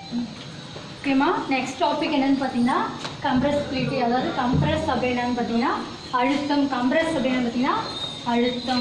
ஓகேம்மா, next topic என்னன்னு பார்த்தீங்கன்னா கம்ப்ரசிபிலிட்டி. அதாவது கம்ப்ரஸ் அப்படின்னான்னு பார்த்தீங்கன்னா அழுத்தம். கம்ப்ரஸ் அப்படின்னு பார்த்தீங்கன்னா அழுத்தம்.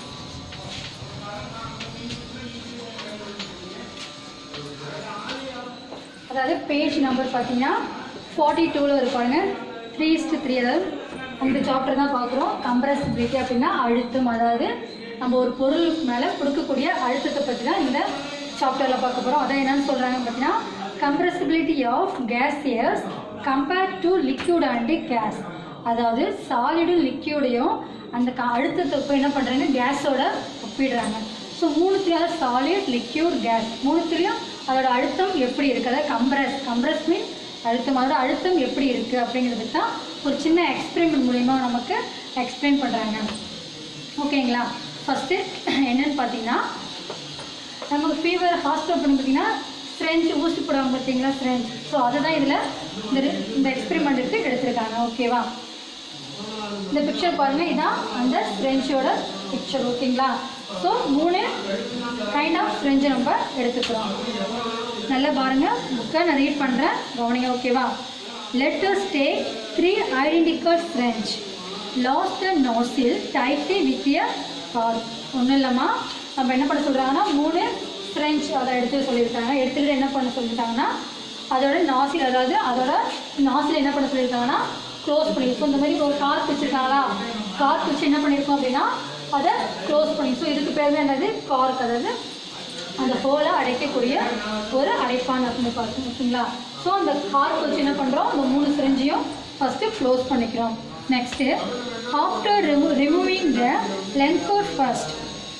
அதாவது பேஜ் நம்பர் பார்த்தீங்கன்னா 42ல் இருப்பாங்க. 3:3. அதாவது அந்த சாப்டர் தான் பார்க்குறோம். கம்ப்ரசிபிலிட்டி அப்படின்னா அழுத்தம். அதாவது நம்ம ஒரு பொருளுக்கு மேலே கொடுக்கக்கூடிய அழுத்தத்தை பற்றி தான் இந்த சாப்டரில் பார்க்க போகிறோம். அதான் என்னென்னு சொல்கிறாங்க பார்த்தீங்கன்னா compressibility of gases compared to liquid and gas. அதாவது சாலிடும் லிக்யூடையும் அந்த அழுத்தத்தை இப்போ என்ன பண்ணுறாங்க, கேஸோட ஒப்பிடுறாங்க. ஸோ மூணுத்துலேயும் சாலிட், லிக்யூட், கேஸ் மூணுத்துலேயும் அதோட அழுத்தம் எப்படி இருக்குது, அதாவது கம்ப்ரஸ் மீன் அழுத்தம், அதோட அழுத்தம் எப்படி இருக்குது அப்படிங்கிறது தான் ஒரு சின்ன எக்ஸ்பெரிமெண்ட் மூலயமா நமக்கு எக்ஸ்பிளைன் பண்ணுறாங்க. ஓகேங்களா? ஃபஸ்ட்டு என்னென்னு பார்த்தீங்கன்னா நமக்கு ஃபீவர் ஹாஸ்பிட்டல் பண்ணி பார்த்தீங்கன்னா ஸ்ட்ரென்ச் ஊசி போடுவாங்க பார்த்தீங்களா, ஸ்ட்ரென்ச். ஸோ அதை தான் இதில் இந்த எக்ஸ்பெரிமெண்ட்டுக்கு எடுத்திருக்காங்க. ஓகேவா? இந்த பிக்சர் பாருங்கள், இதுதான் அந்த ஸ்ட்ரென்ச்சோட பிக்சர். ஓகேங்களா? ஸோ 3 கைண்ட் ஆஃப் ஸ்ட்ரென்ச்சை நம்ம எடுத்துக்கிறோம். நல்லா பாருங்கள், புக்கை நான் ரீட் பண்ணுறேன், கவனிங்க. ஓகேவா? Let us take 3 identical syringe. Lost the nozzle tightly with a cord. ஒன்றும் இல்லைம்மா, நம்ம என்ன பண்ண சொல்கிறாங்கன்னா 3 syringe அதை எடுத்து சொல்லியிருக்காங்க. எடுத்துக்கிட்டு என்ன பண்ண சொல்லியிருக்காங்கன்னா அதோட நாசில், அதாவது அதோட நாசில் என்ன பண்ண சொல்லியிருக்காங்கன்னா க்ளோஸ் பண்ணியிருக்கோம். இந்த மாதிரி ஒரு கார்க் வச்சுருக்காங்களா, கார்க் வச்சு என்ன பண்ணியிருக்கோம் அப்படின்னா அதை க்ளோஸ் பண்ணி. ஸோ இதுக்கு பேர் தான் என்னது, கார்க். அதாவது அந்த ஹோலை அடைக்கக்கூடிய ஒரு அடைப்பான் அப்படின்னு பார்க்கணும். ஓகேங்களா? ஸோ அந்த கார்க் வச்சு என்ன பண்ணுறோம், அந்த 3 சிரிஞ்சையும் ஃபஸ்ட்டு க்ளோஸ் பண்ணிக்கிறோம். Next after removing the plunger first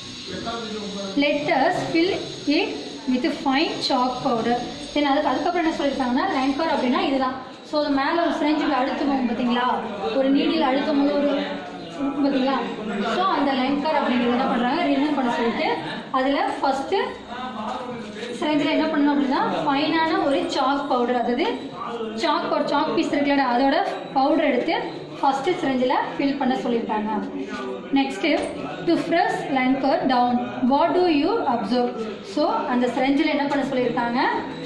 let us fill it with fine chalk powder. Then அதுக்கப்புறம் என்ன சொல்லியிருக்காங்கன்னா லென்கர் அப்படின்னா இதுதான். ஸோ அது மேலே ஒரு சிரிஞ்சுக்கு அழுத்துவோம் பார்த்தீங்களா, ஒரு நீடில் அழுத்தும் போது ஒரு பார்த்தீங்களா. ஸோ அந்த லென்கர் அப்படிங்கிறது என்ன பண்ணுறாங்க, ரிமூவ் பண்ண சொல்லிட்டு அதில் ஃபஸ்ட்டு சிரிஞ்சில் என்ன பண்ணணும் அப்படின்னா ஃபைனான ஒரு சாக் பவுடர், அதாவது சாக் பீஸ் இருக்குல்ல, அதோட பவுடர் எடுத்து ஃபஸ்ட்டு சிரிஞ்சில் ஃபில் பண்ண சொல்லியிருக்காங்க. Next to press plunger down what do you observe. So அந்த சிரிஞ்சில் என்ன பண்ண சொல்லியிருக்காங்க,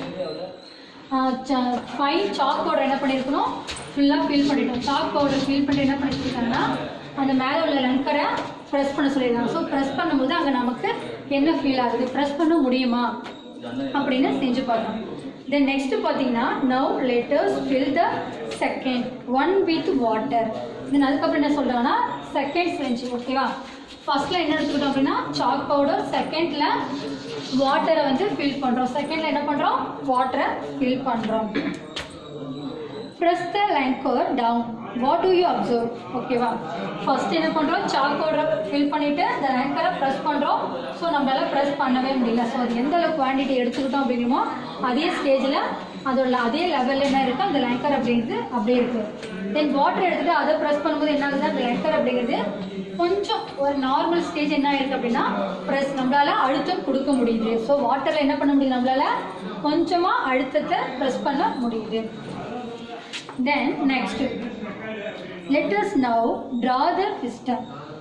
ஃபைன் சாக் பவுடர் என்ன பண்ணியிருக்கணும், ஃபுல்லாக ஃபில் பண்ணிட்டோம். சாக் பவுடர் ஃபில் பண்ணிட்டு என்ன பண்ணியிருக்காங்கன்னா அந்த மேலே உள்ள லென்கரை ப்ரெஸ் பண்ண சொல்லியிருக்காங்க. ஸோ ப்ரெஸ் பண்ணும்போது அங்கே நமக்கு என்ன ஃபீல் ஆகுது, ப்ரெஸ் பண்ண முடியுமா அப்படின்னு செஞ்சு பார்க்கணும். தென் நெக்ஸ்ட் பார்த்தீங்கன்னா now let us fill the second one with water. Then அதுக்கப்புறம் என்ன சொல்கிறாங்கன்னா செகண்ட் சிரிஞ்ச். ஓகேவா? ஃபர்ஸ்ட்டில் என்ன எடுத்துக்கிட்டோம் அப்படின்னா சாக் பவுடர், செகண்டில் வாட்டரை வந்து ஃபில் பண்ணுறோம். செகண்டில் என்ன பண்ணுறோம், வாட்டரை ஃபில் பண்ணுறோம். press the lacquer down what do you observe. ஓகேவா? ஃபர்ஸ்ட் என்ன பண்ணுறோம், சாக் பவுடரை ஃபில் பண்ணிவிட்டு அந்த லென்கரை ப்ரெஸ் பண்ணுறோம். ஸோ நம்மளால ப்ரெஸ் பண்ணவே முடியல. ஸோ அது எந்த அளவுக்கு குவான்டிட்டி எடுத்துக்கிட்டோம் அப்படிங்கிறோமோ அதே ஸ்டேஜில் அதோட அதே லெவலில் என்ன இருக்குது, அந்த லென்கர் அப்படிங்கிறது அப்படியே இருக்குது. தென் வாட்டர் எடுத்துகிட்டு அதை ப்ரெஸ் பண்ணும்போது என்ன ஆகுது, அந்த லென்கர் அப்படிங்கிறது கொஞ்சம் ஒரு நார்மல் ஸ்டேஜ் என்ன இருக்குது அப்படின்னா ப்ரெஸ் நம்மளால் அழுத்தம் கொடுக்க முடியுது. ஸோ வாட்டரில் என்ன பண்ண முடியுது, நம்மளால் கொஞ்சமாக அழுத்தத்தை ப்ரெஸ் பண்ண முடியுது. Then next let us now draw the piston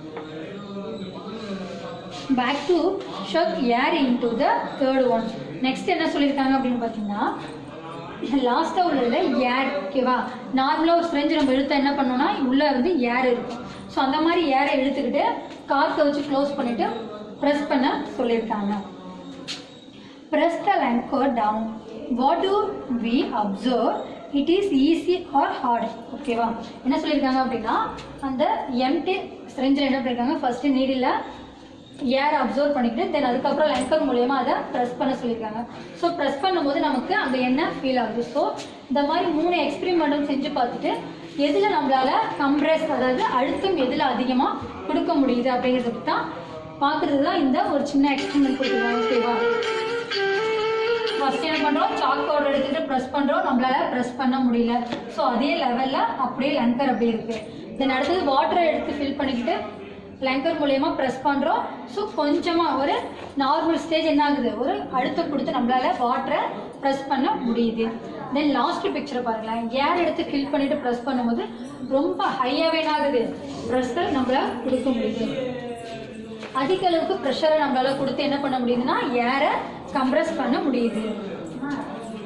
back to shock air into the third one. Next என்ன சொல்லியிருக்காங்க அப்படின்னு பார்த்தீங்கன்னா லாஸ்ட்டாக உள்ள ஏர். ஓகேவா? நார்மலாக ஒரு ஸ்ப்ரெஞ்சு நம்ம இழுத்தா என்ன பண்ணோம்னா உள்ளே வந்து ஏர் இருக்கும். ஸோ அந்த மாதிரி ஏரை இழுத்துக்கிட்டு கார்க்கை வச்சு க்ளோஸ் பண்ணிவிட்டு ப்ரெஸ் பண்ண சொல்லியிருக்காங்க. press the anchor down what do we observe, it is easy or hard. ஓகேவா? என்ன சொல்லியிருக்காங்க அப்படின்னா அந்த எம்டி சிரிஞ்சில் என்ன பண்ணியிருக்காங்க, ஃபர்ஸ்ட்டு நீடில் ஏர் அப்சர்வ் பண்ணிக்கிட்டு தென் அதுக்கப்புறம் லென்கர் மூலயமா அதை ப்ரெஸ் பண்ண சொல்லியிருக்காங்க. ஸோ ப்ரெஸ் பண்ணும்போது நமக்கு அங்கே என்ன ஃபீல் ஆகுது. ஸோ இந்த மாதிரி 3 எக்ஸ்பெரிமெண்ட்டும் செஞ்சு பார்த்துட்டு எதில் நம்மளால் கம்ப்ரெஸ், அதாவது அழுத்தம் எதில் அதிகமாக கொடுக்க முடியுது அப்படிங்கிறத தான் பார்க்குறது தான் இந்த ஒரு சின்ன எக்ஸ்பெரிமெண்ட் கொடுத்துருக்காங்க. ஓகேவா? ஃபர்ஸ்ட் என்ன பண்ணுறோம், சாக் பவுடர் எடுத்துகிட்டு ப்ரெஸ் பண்ணுறோம், நம்மளால் ப்ரெஸ் பண்ண முடியல. ஸோ அதே லெவலில் அப்படியே லென்கர் அப்படியே இருக்குது. தென் அடுத்தது வாட்டரை எடுத்து ஃபில் பண்ணிக்கிட்டு லென்கர் மூலயமா ப்ரெஸ் பண்ணுறோம். ஸோ கொஞ்சமாக ஒரு நார்மல் ஸ்டேஜ் என்ன ஆகுது, ஒரு அழுத்தம் கொடுத்து நம்மளால் வாட்டரை ப்ரெஸ் பண்ண முடியுது. தென் லாஸ்ட் பிக்சரை பாருங்களேன், ஏர் எடுத்து ஃபில் பண்ணிவிட்டு ப்ரெஸ் பண்ணும்போது ரொம்ப ஹையாகவே என்ன ஆகுது, ப்ரெஷர் நம்மளால் கொடுக்க முடியுது. அதிக அளவுக்கு ப்ரெஷரை நம்மளால் கொடுத்து என்ன பண்ண முடியுதுன்னா ஏரை கம்ப்ரெஸ் பண்ண முடியுது.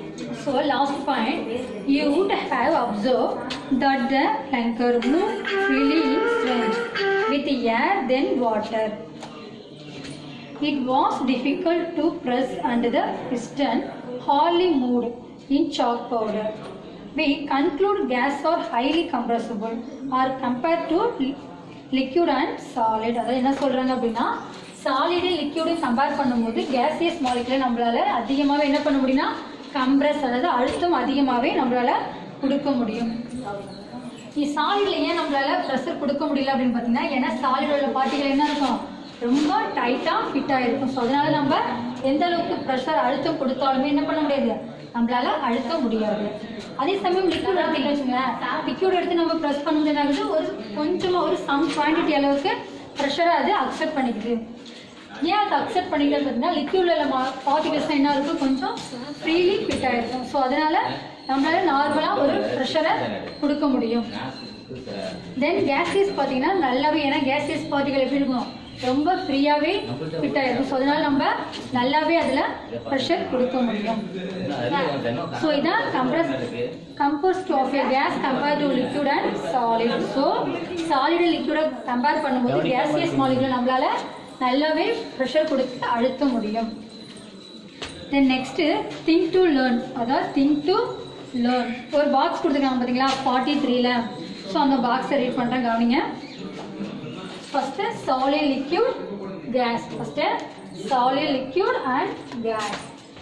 So last point, you would have observed that the tanker moved freely in strength with air than water. It was difficult to press and the piston hardly moved in chalk powder. We conclude gas are highly compressible or compared to liquid and solid. அதாவது என்ன சொல்றாங்க அப்படின்னா solid liquid compare பண்ணும்போது gaseous மாலிகுலை நம்மளால அதிகமாகவே என்ன பண்ண முடியும்னா கம்ப்ரஸ், அதாவது அழுத்தம் அதிகமாகவே நம்மளால கொடுக்க முடியும். சாலிடில் ஏன் நம்மளால ப்ரெஷர் கொடுக்க முடியல அப்படின்னு பார்த்தீங்கன்னா, ஏன்னா சாலிடோட பார்ட்டிகள் என்ன இருக்கும், ரொம்ப டைட்டாக ஃபிட் ஆகிருக்கும். ஸோ அதனால நம்ம எந்த அளவுக்கு ப்ரெஷர் அழுத்தம் கொடுத்தாலுமே என்ன பண்ண முடியாது, நம்மளால அழுத்த முடியாது. அதே சமயம் லிக்விட் எடுத்துக்கிட்டு வச்சுங்களேன், லிக்விட் எடுத்து நம்ம ப்ரெஸ் பண்ணும்போது என்ன ஆகுது, ஒரு கொஞ்சமாக ஒரு சம் குவான்டிட்டி அளவுக்கு ப்ரெஷரை அது அக்செப்ட் பண்ணிக்குது. ஏன் அதை அக்செப்ட் பண்ணிக்கிறது பார்த்தீங்கன்னா, லிக்யூடில் பார்ட்டிகல்ஸ்லாம் என்ன இருக்கும், கொஞ்சம் ஃப்ரீலி ஃபிட் ஆகிருக்கும். ஸோ அதனால் நம்மளால நார்மலாக ஒரு ப்ரெஷரை கொடுக்க முடியும். தென் கேசியஸ் பார்த்தீங்கன்னா நல்லாவே, ஏன்னா கேசியஸ் பார்ட்டிகள் எப்படி இருக்கும், ரொம்ப ஃப்ரீயாகவே ஃபிட் ஆகிருக்கும். ஸோ அதனால் நம்ம நல்லாவே அதில் ப்ரெஷர் கொடுக்க முடியும். ஸோ இதான் compost of a gas compare to liquid and solid. So solid லிக்யூடை கம்பேர் பண்ணும்போது கேசியஸ் மாலிகுலை நம்மளால நல்லாவே ப்ரெஷர் கொடுத்து அழுத்த முடியும். Then next thing to learn, அதாவது திங்க் டு லேர்ன். ஒரு பாக்ஸ் கொடுத்துருக்காங்க பார்த்தீங்களா 43ல். ஸோ அந்த பாக்ஸை ரீட் பண்ணுறேன், கவனிங்க. First solid liquid gas, first solid liquid and gas.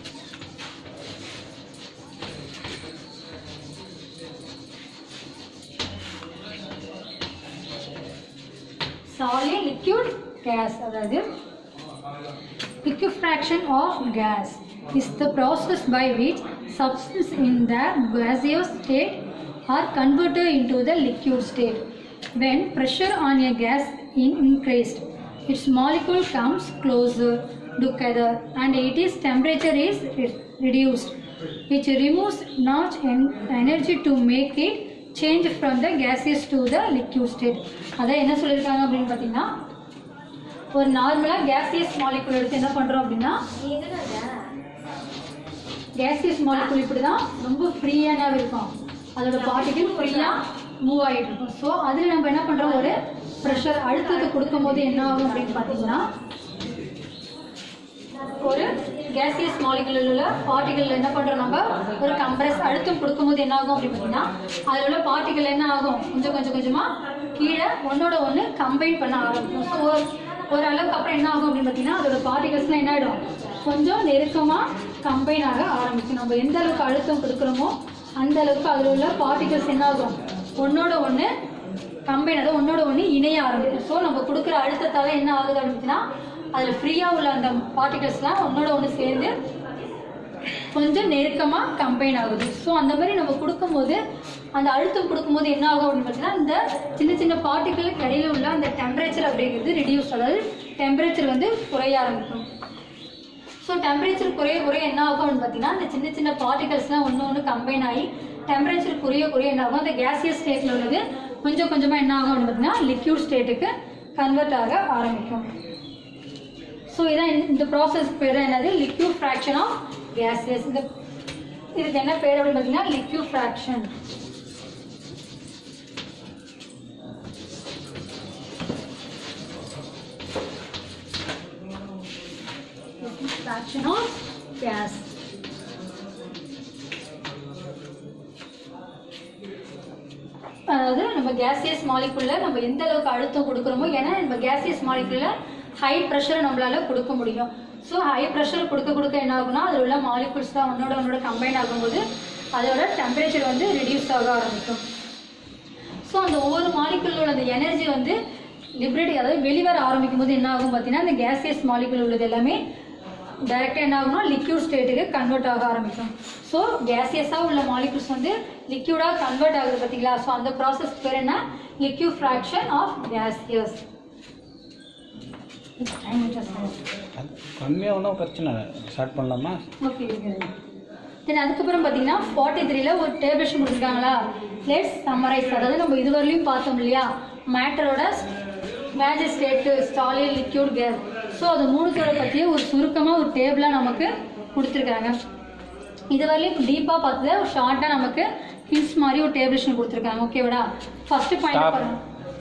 Solid liquid gas, அதாவது liquefaction of gas is the process by which substances in the gaseous state are converted into the liquid state. When pressure on a gas is increased, its molecule comes closer together and its temperature is reduced, which removes much energy to make it change from the gaseous to the liquid state. அதான் என்ன சொல்லியிருக்காங்க அப்படின்னு பார்த்தீங்கன்னா, ஒரு நார்மலாக gaseous molecule எடுத்து என்ன பண்ணுறோம் அப்படின்னா, கேசியஸ் மாலிகுல் இப்படி தான் ரொம்ப ஃப்ரீயாக இருக்கும், அதோட பார்ட்டிகள் ஃப்ரீயாக மூவ் ஆகிட்டு இருக்கும். ஸோ அதில் நம்ம என்ன பண்ணுறோம், ஒரு ப்ரெஷர் அழுத்தத்தை கொடுக்கும் போது என்ன ஆகும் அப்படின்னு பார்த்தீங்கன்னா, ஒரு கேசியஸ் மாலிகுலில் உள்ள பார்ட்டிகள் என்ன பண்ணுறோம், நம்ம ஒரு கம்ப்ரஸ் அழுத்தம் கொடுக்கும்போது என்ன ஆகும் அப்படின்னு பார்த்தீங்கன்னா, அதில் உள்ள பார்ட்டிகள் என்ன ஆகும், கொஞ்சம் கொஞ்சமாக கீழே ஒன்றோட ஒன்று கம்பைன் பண்ண ஆரம்பிக்கும். ஸோ ஒரு அளவுக்கு அப்புறம் என்ன ஆகும் அப்படின்னு பார்த்தீங்கன்னா, அதோட பார்ட்டிகல்ஸ்லாம் என்ன ஆகிடும், கொஞ்சம் நெருக்கமாக கம்பைன் ஆக ஆரம்பிக்கும். நம்ம எந்த அளவுக்கு அழுத்தம் கொடுக்குறோமோ அந்த அளவுக்கு அதில் உள்ள பார்ட்டிகல்ஸ் என்ன ஆகும், ஒன்றோட ஒன்று கம்பைன், அதாவது ஒன்றோட ஒன்று இணைய ஆரம்பிக்கும். ஸோ நம்ம கொடுக்குற அழுத்தத்தால் என்ன ஆகுது அப்படின்னா, அதில் ஃப்ரீயாக உள்ள அந்த பார்ட்டிகல்ஸ்லாம் ஒன்றோட ஒன்று சேர்ந்து கொஞ்சம் நெருக்கமாக கம்பைன் ஆகுது. ஸோ அந்த மாதிரி நம்ம கொடுக்கும்போது, அந்த அழுத்தம் கொடுக்கும்போது என்ன ஆகும் அப்படின்னு பார்த்தீங்கன்னா, இந்த சின்ன சின்ன பார்ட்டிகளுக்கு இடையில உள்ள அந்த டெம்பரேச்சர் அப்படிங்கிறது ரிடியூஸ், அதாவது டெம்பரேச்சர் வந்து குறைய ஆரம்பிக்கும். ஸோ டெம்பரேச்சர் குறைய என்ன ஆகும் அப்படின்னு பார்த்தீங்கன்னா, அந்த சின்ன சின்ன பார்ட்டிகல்ஸ்லாம் ஒன்று கம்பைன் ஆகி டெம்பரேச்சர் குறைய என்ன ஆகும், அந்த கேசியஸ் ஸ்டேட்டில் உள்ளது கொஞ்சம் கொஞ்சமாக என்ன ஆகும் அப்படின்னு பார்த்தீங்கன்னா, லிக்யூட் ஸ்டேட்டுக்கு கன்வெர்ட் ஆக ஆரம்பிக்கும். ஸோ இதான் இந்த ப்ராசஸ் பேர் என்னது, லிக்யூஃப்ராக்ஷன் ஆஃப் கேஸஸ். இதுக்கு என்ன பேர் அப்படின்னு பார்த்தீங்கன்னா, லிக்யூஃப்ராக்ஷன். Fraction of gas. அதாவது நம்ம கேசியஸ் மாலிகுல்ல நம்ம எந்த அளவுக்கு அழுத்தம் கொடுக்குறோமோ, ஏன்னா நம்ம கேசியஸ் மாலிகுல்ல ஹை ப்ரெஷரை நம்மளால கொடுக்க முடியும். ஸோ ஹை ப்ரெஷர் கொடுக்க என்ன ஆகும்னா, அதில் உள்ள மாலிகுல்ஸ் தான் ஒன்னோட கம்பைன் ஆகும்போது அதோட டெம்பரேச்சர் வந்து ரிடியூஸ் ஆக ஆரம்பிக்கும். ஸோ அந்த ஒவ்வொரு மாலிகுலோட அந்த எனர்ஜி வந்து லிபரேட், அதாவது வெளிவர ஆரம்பிக்கும் போது என்ன ஆகும் பார்த்தீங்கன்னா, அந்த கேசியஸ் மாலிகுல் உள்ளது எல்லாமே டைரெக்டாக என்ன ஆகும்னா லிக்யூட் ஸ்டேட்டுக்கு கன்வெர்ட் ஆக ஆரம்பிக்கும். ஸோ கேசியஸாக உள்ள மாலிகுல்ஸ் வந்து லிக்யூடாக கன்வெர்ட் ஆகுது பார்த்தீங்களா. ஸோ அந்த ப்ராசஸ் பேர் என்ன, லிக்யூஃப்ராக்ஷன் ஆஃப் கேசியஸ். கம்மியாக ஒன்றும் பிரச்சனை ஸ்டார்ட் பண்ணலாமா? ஓகே. தென் அதுக்கப்புறம் பார்த்தீங்கன்னா 43ல் ஒரு டேபிளேஷன் கொடுத்துருக்காங்களா, லெட்ஸ் சம்மரைஸ். அதாவது நம்ம இதுவரையிலையும் பார்த்தோம் இல்லையா, மேட்டரோட major state, solid, liquid, gas. So அது மூணுத்தோட பற்றிய ஒரு சுருக்கமாக ஒரு டேபிளாக நமக்கு கொடுத்துருக்காங்க. இது வரலையும் டீப்பாக பார்த்தது ஒரு ஷார்ட்டாக நமக்கு ஹின்ஸ் மாதிரி ஒரு டேபிளேஷன் கொடுத்துருக்காங்க. ஓகேவாடா? ஃபர்ஸ்ட் பாயிண்ட் பாருங்க.